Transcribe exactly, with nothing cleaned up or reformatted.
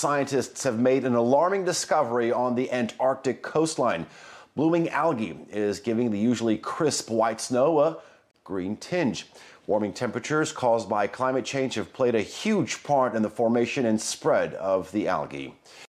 scientists have made an alarming discovery on the Antarctic coastline. Blooming algae is giving the usually crisp white snow a green tinge. Warming temperatures caused by climate change have played a huge part in the formation and spread of the algae.